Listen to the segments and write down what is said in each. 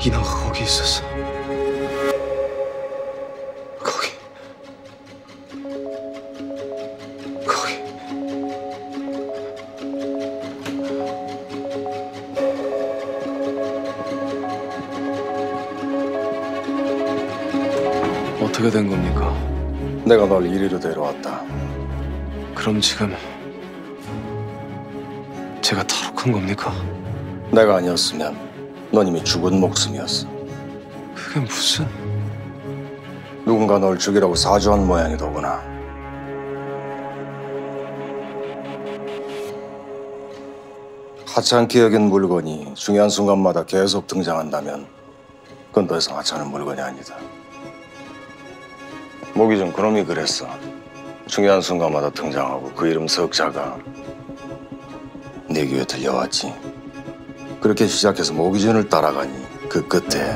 백인아가 거기 있었어. 거기. 어떻게 된 겁니까? 내가 널 이리로 데려왔다. 그럼 지금 제가 탈옥한 겁니까? 내가 아니었으면 넌 이미 죽은 목숨이었어. 그게 무슨... 누군가 널 죽이라고 사주한 모양이더구나. 하찮게 여긴 물건이 중요한 순간마다 계속 등장한다면 그건 더 이상 하찮은 물건이 아니다. 모기준 그놈이 그랬어. 중요한 순간마다 등장하고 그 이름 석자가 내 귀에 들려왔지. 그렇게 시작해서 모기준을 따라가니 그 끝에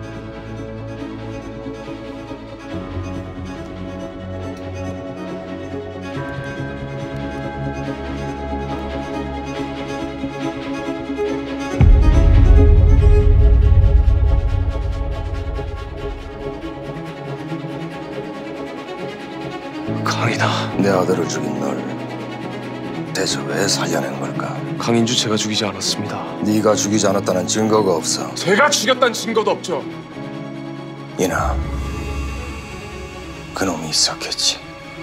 강이다. 내 아들을 죽인 널 대체 왜 살려낸 걸까? 강인주 제가 죽이지 않았습니다. 네가 죽이지 않았다는 증거가 없어. 제가 죽였다는 증거도 없죠. 이나 그놈이 있었겠지.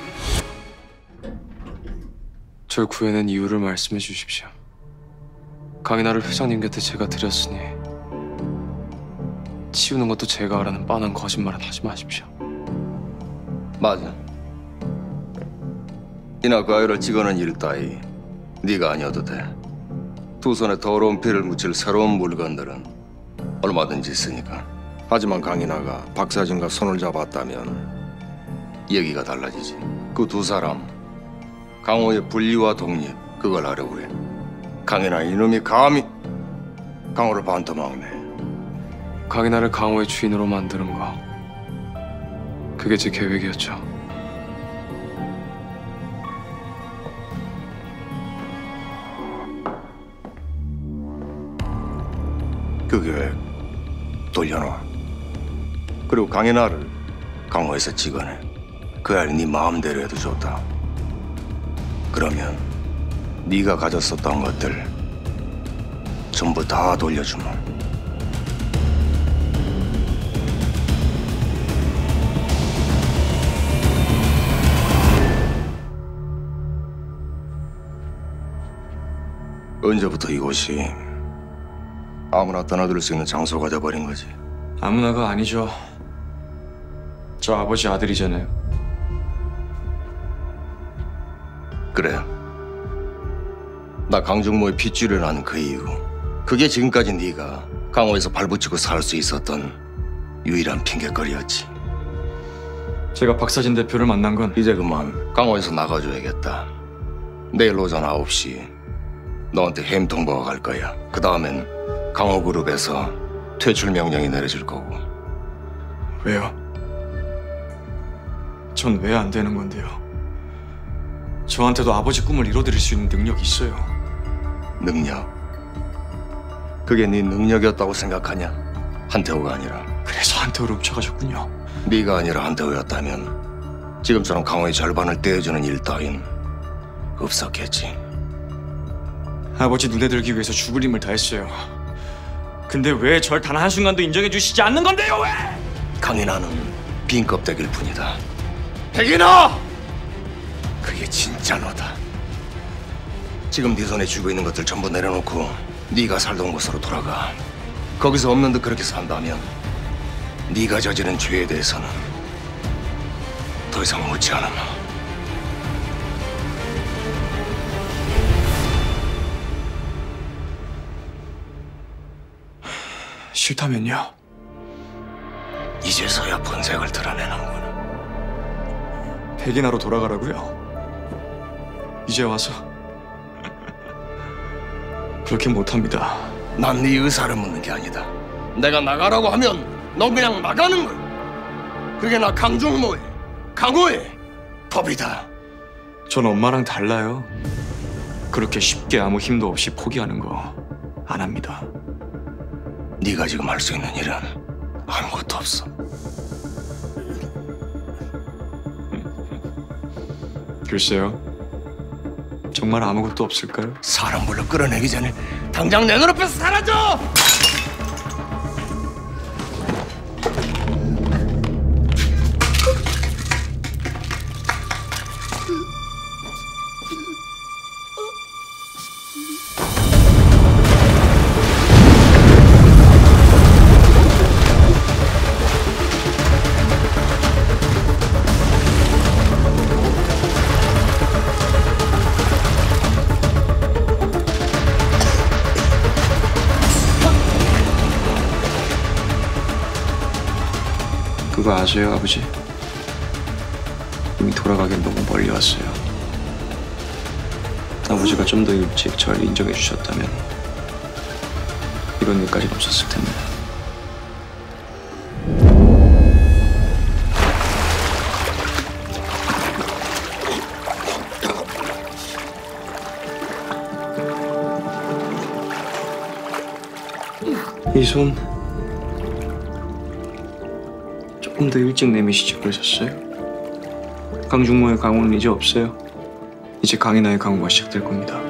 절 구해낸 이유를 말씀해 주십시오. 강인아를 회장님 곁에 제가 드렸으니 치우는 것도 제가 하라는 뻔한 거짓말은 하지 마십시오. 맞아. 이나 그 아이를 찍어낸 일 따위 네가 아니어도 돼. 두 손에 더러운 피를 묻힐 새로운 물건들은 얼마든지 있으니까. 하지만 강인아가 박사진과 손을 잡았다면 얘기가 달라지지. 그 두 사람 강호의 분리와 독립 그걸 하려고 그래. 강인아 이놈이 감히 강호를 반토막내. 강인아를 강호의 주인으로 만드는 거 그게 제 계획이었죠. 그 계획 돌려놔. 그리고 강인아를 강호에서 찍어내. 그 아이를 네 마음대로 해도 좋다. 그러면 네가 가졌었던 것들 전부 다 돌려주마. 언제부터 이곳이 아무나 떠나들 수 있는 장소가 돼버린 거지? 아무나가 아니죠. 저 아버지 아들이잖아요. 그래. 나 강중모의 핏줄을 난 그 이유. 그게 지금까지 네가 강호에서 발붙이고 살 수 있었던 유일한 핑계거리였지. 제가 박사진 대표를 만난 건 이제 그만 강호에서 나가줘야겠다. 내일 오전 9시 너한테 해임 통보가 갈 거야. 그 다음엔 강호그룹에서 퇴출 명령이 내려질 거고. 왜요? 전 왜 안 되는 건데요? 저한테도 아버지 꿈을 이뤄드릴 수 있는 능력이 있어요. 능력? 그게 네 능력이었다고 생각하냐? 한태호가 아니라. 그래서 한태호를 훔쳐가셨군요. 네가 아니라 한태호였다면 지금처럼 강호의 절반을 떼어주는 일 따윈 없었겠지. 아버지 눈에 들기 위해서 죽을 힘을 다했어요. 근데 왜 절 단 한순간도 인정해 주시지 않는 건데요, 왜? 강인아는 빈 껍데기일 뿐이다. 백인아! 그게 진짜 너다. 지금 네 손에 쥐고 있는 것들 전부 내려놓고 네가 살던 곳으로 돌아가. 거기서 없는 듯 그렇게 산다면 네가 저지른 죄에 대해서는 더 이상 묻지 않아. 싫다면요? 이제서야 본색을 드러내는구나. 백인하로 돌아가라고요? 이제 와서? 그렇게 못합니다. 난 네 의사를 묻는 게 아니다. 내가 나가라고 하면 넌 그냥 나가는 걸. 그게 나 강중모의, 강호의 법이다. 전 엄마랑 달라요. 그렇게 쉽게 아무 힘도 없이 포기하는 거 안 합니다. 네가 지금 할 수 있는 일은 아무것도 없어. 글쎄요. 정말 아무것도 없을까요? 사람 불러 끌어내기 전에 당장 내 눈앞에서 사라져! 그거 아세요, 아버지? 이미 돌아가긴 너무 멀리 왔어요. 아버지가 좀 더 일찍 절 인정해 주셨다면 이런 일까지는 없었을 텐데. 이 손 조금 더 일찍 내미시지 그러셨어요? 강중모의 강호는 이제 없어요. 이제 강인하의 강호가 시작될 겁니다.